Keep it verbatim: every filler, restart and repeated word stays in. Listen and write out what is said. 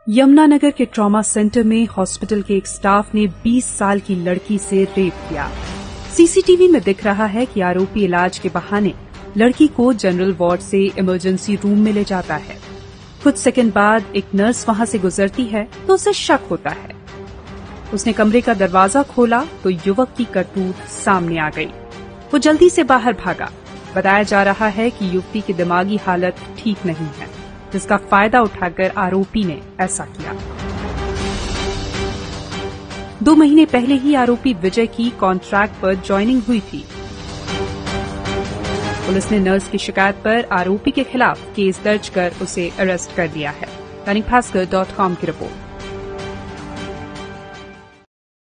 यमुनानगर के trauma centre में hospital के एक स्टाफ ने बीस साल की लड़की से रेप किया। सीसीटीवी में दिख रहा है कि आरोपी इलाज के बहाने लड़की को जनरल वार्ड से इमरजेंसी रूम में ले जाता है। कुछ सेकंड बाद एक नर्स वहां से गुजरती है तो उसे शक होता है। उसने कमरे का दरवाजा खोला तो युवक की करतूत सामने आ गई। वो जल्दी से बाहर भागा। बताया जा रहा है कि युवती की दिमागी हालत ठीक नहीं है, जिसका फायदा उठाकर आरोपी ने ऐसा किया। दो महीने पहले ही आरोपी विजय की कॉन्ट्रैक्ट पर ज्वाइनिंग हुई थी। पुलिस ने नर्स की शिकायत पर आरोपी के खिलाफ केस दर्ज कर उसे अरेस्ट कर लिया है। दैनिक भास्कर डॉट कॉम की रिपोर्ट।